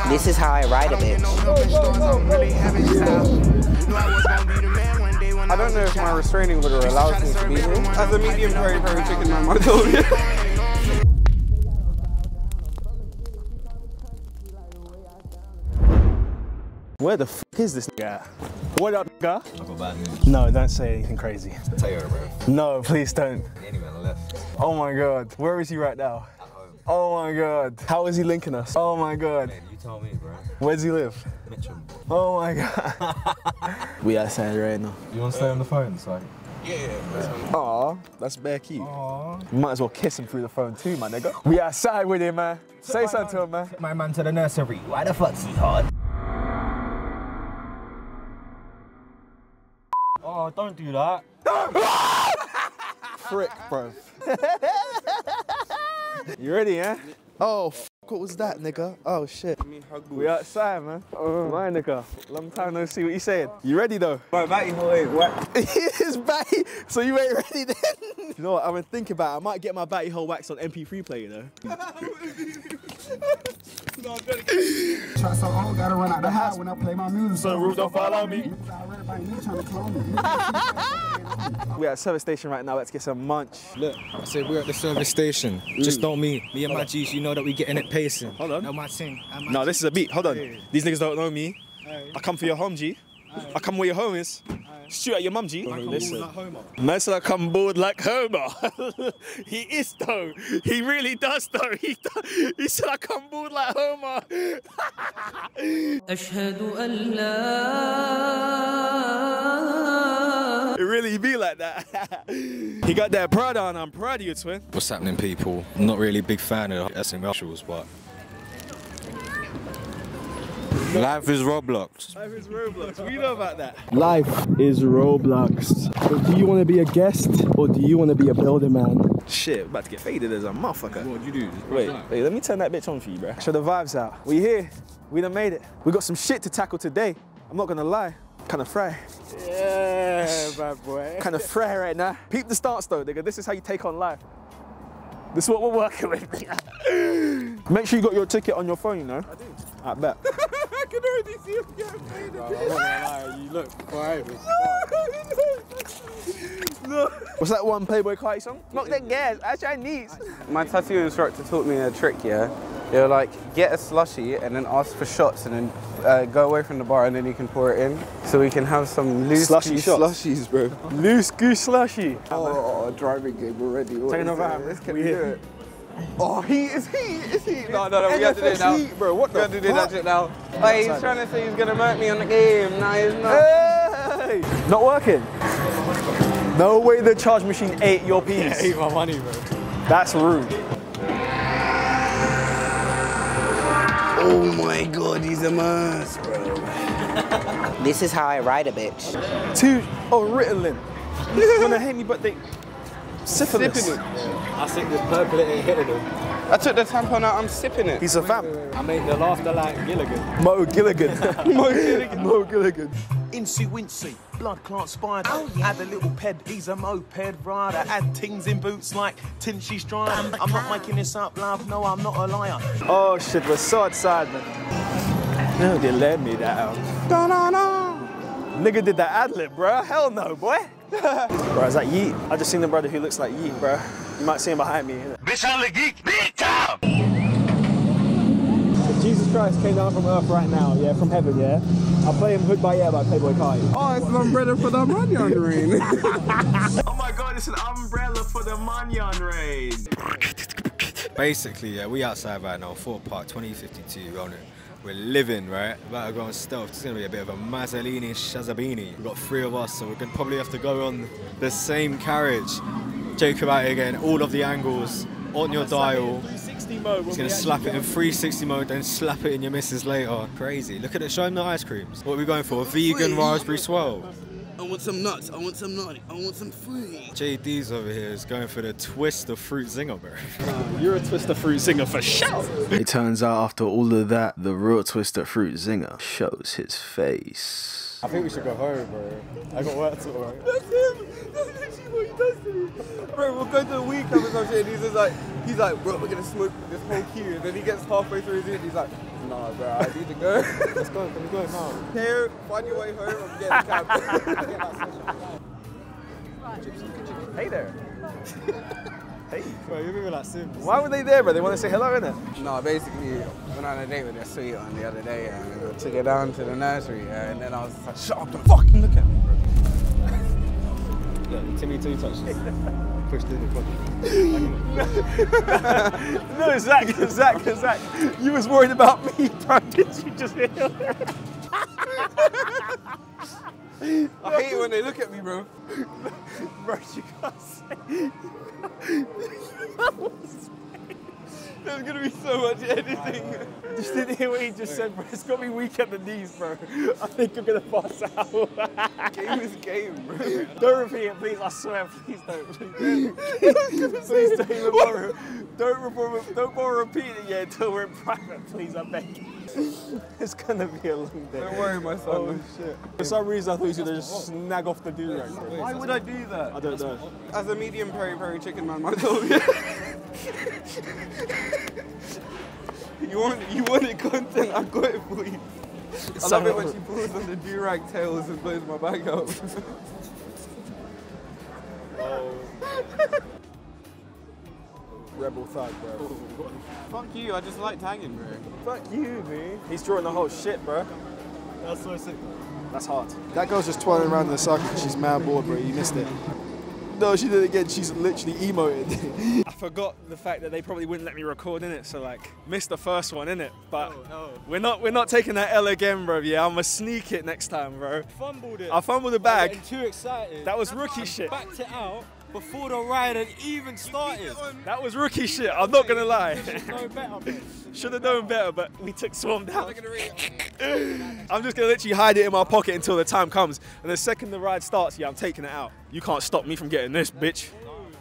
This is how I ride a bitch. I don't know if my restraining order allows me to be here. As a medium very chicken man, my told you. Where the f is this nigga at? What up, nigga? I got bad news. No, don't say anything crazy. Tayo, bro. No, please don't. Anyway, I left. Oh my god. Where is he right now? At home. Oh my god. How is he linking us? Oh my god. Man, you tell me, bro. Where does he live? Mitcham. Oh my god. We outside right now. You want to stay on the phone, so? Aw, that's bare cute. Aww. You might as well kiss him through the phone too, my nigga. We outside with him, man. Say something to him, man. My man to the nursery. Why the fuck's he hard? Oh, don't do that. Frick, bro. You ready, yeah? Oh, what was that, nigga? Oh, shit. We outside, man. My nigga. Long time no see. What you saying? You ready, though? My batty boy, what? It's batty. So you ain't ready then? You know what? I've been thinking about it. I might get my batty hole wax on MP3 player, though. Trust so old, gotta run out the house when I play my music. So the rules don't follow me. We're at a service station right now. Let's get some munch. Look, I said we're at the service station. Just don't me and my G's, you know that we getting it pacing. Hold on. No, my thing. No, this is a beat. Hold on. These niggas don't know me. I come for your home, G. I come where your home is. Shoot at your mum, G. Listen. Man said I come bored like Homer. He is though. He really does though. He said I come bored like Homer. It really be like that. He got that Prada on. I'm proud of you, twin. What's happening, people? I'm not really a big fan of SM Marshals, but life is Roblox. Life is Roblox. What do you know about that? Life is Roblox. But do you want to be a guest or do you want to be a builder, man? Shit, about to get faded as a motherfucker. What'd you do? Wait, let me turn that bitch on for you, bro. Show the vibes out. We here. We done made it. We got some shit to tackle today. I'm not gonna lie. Kind of fry. Yeah, bad boy. Kind of fry right now. Peep the stance though, nigga. This is how you take on life. This is what we're working with. Make sure you got your ticket on your phone, you know? I do. I bet. I can already see him getting faded. I'm not gonna lie, you look quiet. No. What's that one Playboy Carti song? Smoke that gas, I Chinese. My tattoo instructor taught me a trick, yeah? You're like, get a slushie and then ask for shots and then go away from the bar and then you can pour it in. So we can have some loose Slushy shots? slushies, bro. Loose goose slushy. Oh, driving game already. Take another hand, Can we we do here. it? Oh, heat. No, we have to do it now. Heat, bro, what We the have to do that fuck? shit now. Hey, he's trying to say he's gonna murk me on the game. Nah, he's not. Hey! Not working? No way the charge machine ate your piece. Ate my money, bro. That's rude. Oh my god, he's a mess, bro. This is how I ride a bitch. Ritalin. Wanna hate me, but they... Syphilis. Sipping it. I think this purple ain't hitting him. I took the tampon out, I'm sipping it. He's a vamp. I made the laughter like Gilligan. Mo Gilligan. Mo Gilligan. Insy Wincy, blood clot spider. Add a little ped, he's a moped rider. Add tings in boots like Tinchy Strider. I'm not making this up, love, no, I'm not a liar. Oh shit, we're so outside, man. No, they let me down. Nigga did that ad-lib, bro. Hell no, boy. Bro, is that Yeet? I just seen the brother who looks like Yeet, bro. You might see him behind me. Bitch, I'm the geek, big time! If Jesus Christ came down from earth right now, yeah, from heaven, yeah, I'll play him Hood by Air by Playboy Carti. Oh, it's an umbrella for the Manyan rain. Oh my god, it's an umbrella for the Manyan rain! Basically, yeah, we outside right now, Fort Park 2052, on it. We're living, right? About to go on stealth. It's gonna be a bit of a Mazzolini Shazabini. We've got 3 of us, so we're gonna probably have to go on the same carriage. Joke about it again, all of the angles on your dial. He's gonna slap it in 360 mode, then slap it in your missus later. Crazy. Look at it, show him the ice creams. What are we going for? A vegan raspberry swirl. I want some nuts, I want some nutty, I want some fruit. JD's over here is going for the twist of fruit zinger, bro. You're a Twister Fruit Zinger for sure. It turns out after all of that, the real Twister Fruit Zinger shows his face. I think we should go home, bro. I got work tomorrow. That's him! That's literally what he does to me. Bro, we'll go to the weekend or some shit and he's just like, He's like, bro, we're gonna smoke this whole queue. And then he gets halfway through his eat. He's like, nah, bro, I need to go. Let's go now. Here, find your way home. I'm getting a cab. Hey there. Hey. Bro, you're moving like Sims. Why were they there, bro? They want to say hello, innit? No, basically, went on a date with their sweet one the other day and I took her down to the nursery and then I was like, shut up, don't fucking look at me, bro. Yeah, Timmy Two touched. Pushed in the pocket. No, Zach. You was worried about me, bro. Did you just hear that? I hate it when they look at me, bro. Bro, you can't say. There's gonna be so much editing. Just didn't hear what he just said, bro. It's got me weak at the knees, bro. I think I'm gonna pass out. Game is game, bro. Don't repeat it, please. I swear, please don't. Please don't even bother. Don't bother repeating it yet until we're in private, please. I beg you. It's gonna be a long day. Don't worry, my son. Oh shit. For some reason, I thought he was gonna just snag off the do-rag. Why would I do that? I don't know. As a medium peri-peri chicken man, my told me. You wanted content, I got it for you. I love it when she pulls on the do-rag tails and blows my bag out. Rebel thug, bro. Fuck you, I just like tagging, bro. Fuck you, man. He's drawing the whole shit, bro. That's so sick. That's hard. That girl's just twirling around in the circle because she's mad bored, bro. You missed it. No, she did it again. She's literally emoted. I forgot the fact that they probably wouldn't let me record in it, so like missed the first one in it. But we're not taking that L again, bro. Yeah, I'm gonna sneak it next time, bro. Fumbled it. I fumbled the bag. I'm too excited. That was rookie shit. Backed it out before the ride had even started. That was rookie shit. I'm not gonna lie. No better, bro. Should have known better, but we took Swarm down. I'm just gonna literally hide it in my pocket until the time comes. And the second the ride starts, yeah, I'm taking it out. You can't stop me from getting this, bitch.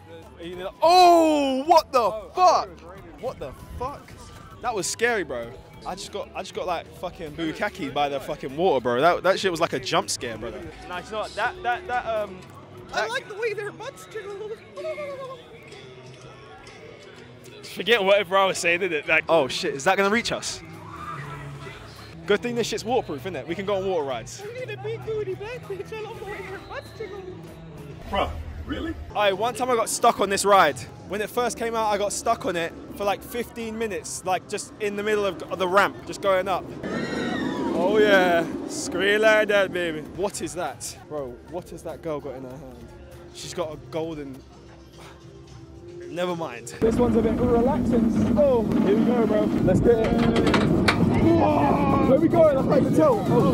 Oh, what the fuck? What the fuck? That was scary, bro. I just got like fucking bukkake by the fucking water, bro. That shit was like a jump scare, brother. Nah, you know what? I like the way their butts jiggle. Forget whatever I was saying, didn't it? Like, oh shit, is that gonna reach us? Good thing this shit's waterproof, isn't it? We can go on water rides. We need a big booty black bitch. I love the way your butts jiggle. Bro, really? Alright, one time I got stuck on this ride. When it first came out, I got stuck on it for like 15 minutes, like just in the middle of the ramp, just going up. Oh yeah, scream like that, baby. What is that? Bro, what has that girl got in her hand? She's got a golden... Never mind. This one's a bit relaxing. Oh, here we go, bro. Let's get it. Whoa. Where we going? I can't even tell. Oh,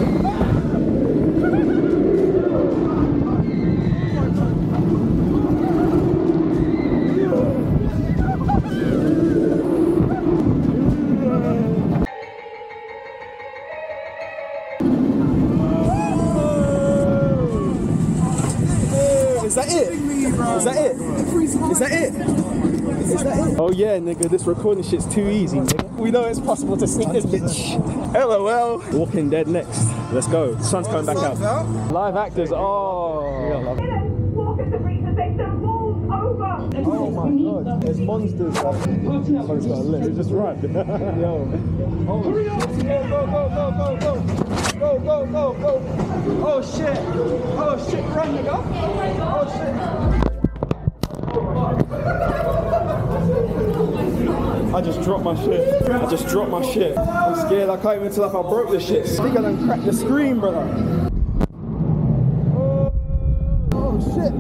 Is that it? Is that it? Is that it? Is that it? Oh yeah, nigga, this recording shit's too easy, nigga. We know it's possible to sneak this bitch. LOL. Walking Dead next. Let's go. The sun's coming back out. Live actors. Oh. Yeah, love it. Oh my god, there's monsters. Oh, it's got a lip. It's just right. Yo. Hurry up. Go, go, go, go, go, go. Go, go, go, go. Oh shit. Oh shit, run, nigga. Oh shit. I just dropped my shit. I'm scared. I can't even tell if I broke this shit. I think I done cracked the screen, brother. Oh shit.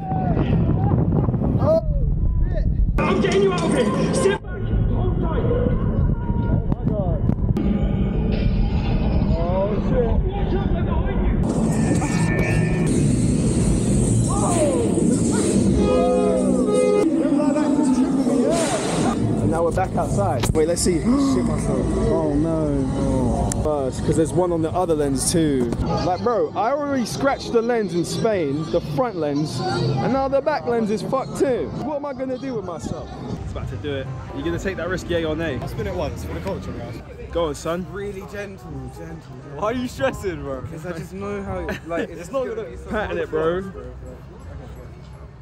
I'm getting you out of here! Step back! Hold tight! Oh my god. Oh shit. Watch out, they're behind you! And now we're back outside. Wait, let's see. Shit myself. Oh no. Because there's one on the other lens too. Like, bro, I already scratched the lens in Spain, the front lens, and now the back lens is fucked too. What am I gonna do with myself? It's about to do it. You gonna take that risk, yay or nay? I'll spin it once for the culture, guys. Go on, son. Really gentle. Why are you stressing, bro? Because I just know how, like, it's not gonna pattern it, bro.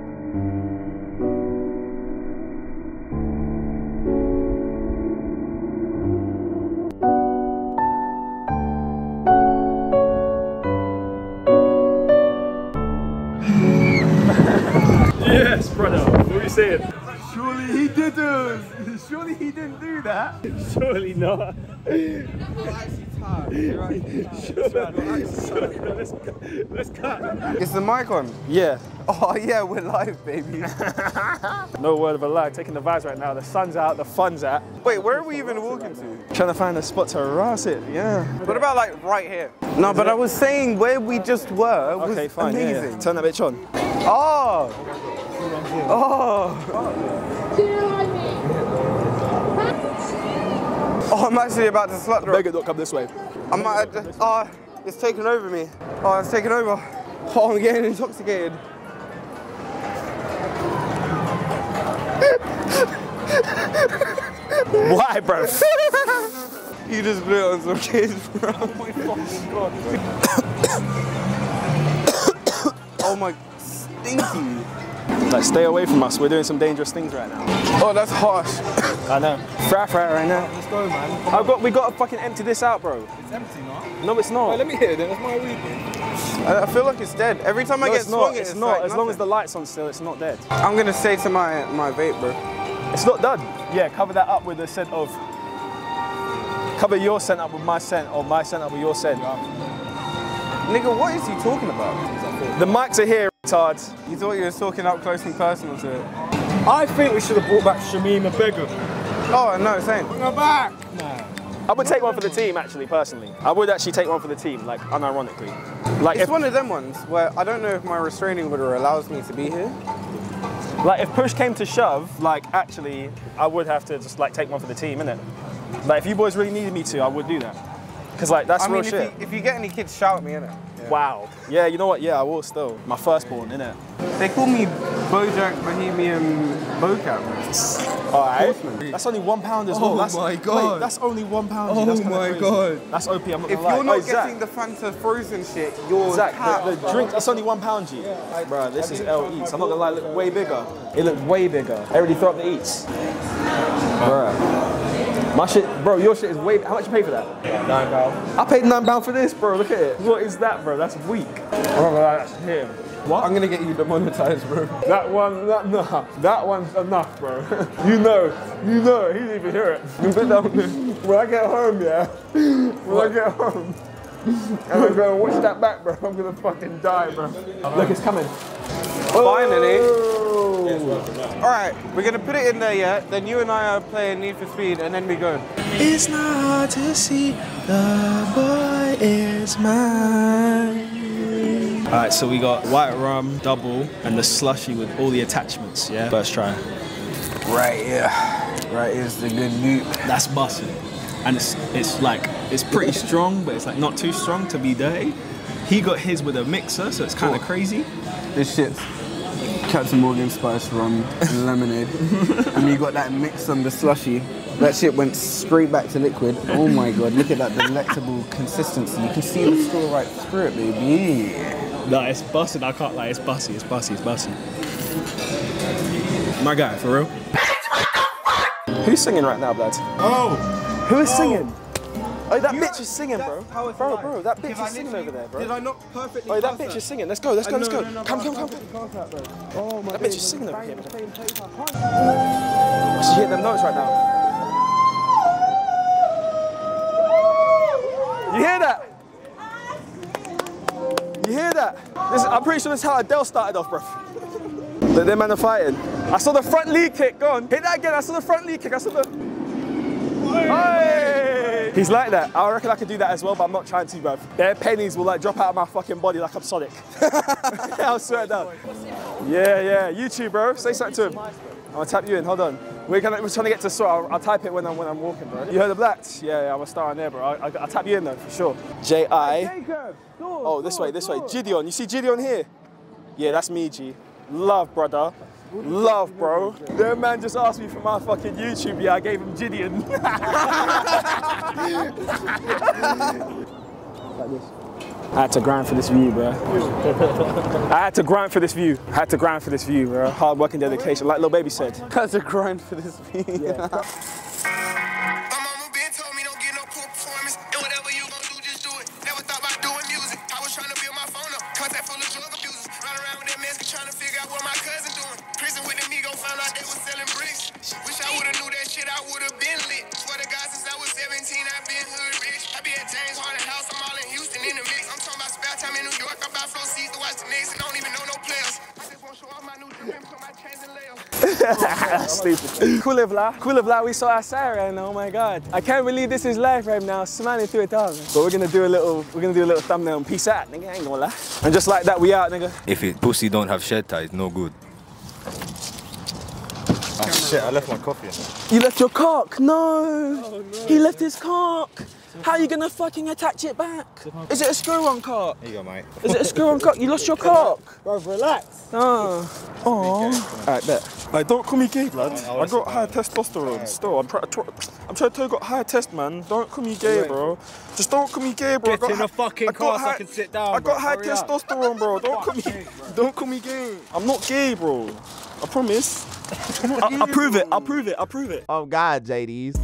Bye. saying? Surely he didn't. Surely he didn't do that. Surely not. Let's cut. Is the mic on? Yeah. Oh yeah, we're live, baby. No word of a lie. Taking the vibes right now. The sun's out. The fun's out. Wait, where are we even walking to? Trying to find a spot to harass it. Yeah. What about like right here? No, but I was saying where we just were was Okay, fine. Yeah, amazing. yeah. Turn that bitch on. Oh. Oh. Oh, I'm actually about to slut drop. Beggar, don't come this way. I might have to, oh, it's taken over me. Oh, it's taken over. Oh, I'm getting intoxicated. Why, bro? You just blew it on some kids, bro. Oh my fucking god. Oh my, stinky. Like, stay away from us. We're doing some dangerous things right now. Oh, that's harsh. I know. Fry right now. Let's go, man. We got to fucking empty this out, bro. It's empty now. No, it's not. Wait, let me hit it then. That's my weed. I feel like it's dead. Every time I get swung, it's it's not. like As long as the nothing. light's on still, it's not dead. I'm gonna say to my vape, bro. It's not done. Yeah, cover that up with the scent of. Cover your scent up with my scent, or my scent up with your scent. Nigga, what is he talking about? The mics are here, retards. You thought you were talking up close and personal to it. I think we should have brought back Shamim and Beggar. Oh, no, same. Bring her back. Nah. I would take one for the team, actually, personally. I would actually take one for the team, like, unironically. Like, It's one of them ones where I don't know if my restraining order allows me to be here. if push came to shove, like, actually, I would have to just, like, take one for the team, innit? Like, if you boys really needed me to, I would do that. Because, like, that's real shit. If you get any kids, shout at me, innit? Yeah. Wow. Yeah, you know what? Yeah, I will still. My firstborn, innit? They call me Bojack Bohemian Bocap. Alright. That's only £1 as well. Oh That's, my God. Wait, that's only £1. Oh That's kinda my crazy. God. That's OP, I'm not If gonna lie. you're not Oh, Zach. getting the Fanta Frozen shit, you're Zach, cat. the drink, that's only £1, G. Bro, this is L Eats. I'm not gonna lie, it looked way bigger. It looked way bigger. I already threw up the Eats. Bro. My shit, bro, your shit is way, how much you pay for that? £9. I paid £9 for this, bro, look at it. What is that, bro? That's weak. I'm not gonna lie, that's him. What? I'm gonna get you demonetized, bro. That one's enough, bro. you know, he didn't even hear it. You put that when I get home, yeah. When I get home, and I'm gonna watch that back, bro. I'm gonna fucking die, bro. Look, it's coming. Finally. Oh. All right, we're gonna put it in there, yeah? Then you and I are playing Need for Speed, and then we go. It's not hard to see the boy is mine. Alright, so we got white rum, double, and the slushy with all the attachments, yeah? First try. Right here. Right here's the good loot. That's busting. And it's pretty strong, but it's like not too strong to be dirty. He got his with a mixer, so it's kind of crazy. This shit's Captain Morgan Spice rum and lemonade. And you got that mix on the slushy. That shit went straight back to liquid. Oh my God, look at that delectable consistency. You can see the straw right through it, baby. No, it's busting, I can't lie, it's bussy, it's bussy, it's bussy. My guy, for real. Who's singing right now, blood? Oh! Who is singing? Oh, that bitch is singing, bro. Bro, that bitch is singing over there, bro. Did I not perfectly Oh, that bitch is singing. Let's go, let's go, let's go. No, Come. Oh my That bitch is singing over here, man. She's hitting them notes right now. You hear that? You hear that? I'm pretty sure this is how Adele started off, bro. But them man are fighting. I saw the front lead kick, go on. Hit that again, I saw the front lead kick, I saw the... Hey! He's like that. I reckon I could do that as well, but I'm not trying to, bruv. Their pennies will like drop out of my fucking body like I'm Sonic. I'll swear down. Yeah, YouTube, bro. Say something to him. I'm gonna tap you in, hold on. We're trying to get to sort. I'll type it when I'm walking, bro. You heard the blacks? Yeah, I'm gonna start on there, bro. I'll tap you in though, for sure. J.I. Oh, this way. Gideon, you see Gideon here? Yeah, that's me, G. Love, brother. Love, bro. Their man just asked me for my fucking YouTube, yeah, I gave him Gideon. Like this. I had to grind for this view, bro. I had to grind for this view. Bro. Hard work and dedication, like Lil Baby said. Had to grind for this view. Yeah. Trying to figure out what my cousin doing. Prison with the Migo, found out 17, I been hood rich. I be at James Harden house, I'm all in Houston in the mix. I'm talking about spare time in New York. I buy flow seats to watch the Knicks and don't even know no players. I just want to show off my new drip, put my chains and layers. Stupid. Cool, we saw our siren. Oh my god. I can't believe this is live right now. Smiling through it all. But we're gonna do a little thumbnail and peace out, nigga. I ain't gonna lie. And just like that, we out, nigga. If it pussy don't have shed tie, it's no good. Oh shit, I left my coffee in there. You left your cock? No. Oh, no. He left his cock. How are you gonna fucking attach it back? Is it a screw-on cock? Here you go, mate. Is it a screw-on cock? You lost your cock? Bro, relax. Oh. Alright, bet. Like, don't call me gay, blood. I got high testosterone still. I'm trying to got high test, man. Don't call me gay, bro. Just don't call me gay, bro. Get in the fucking car so I can sit down, I got high Hurry up. testosterone, bro. Don't call me gay. I'm not gay, bro. I promise. I'll prove it. Oh God, JDs.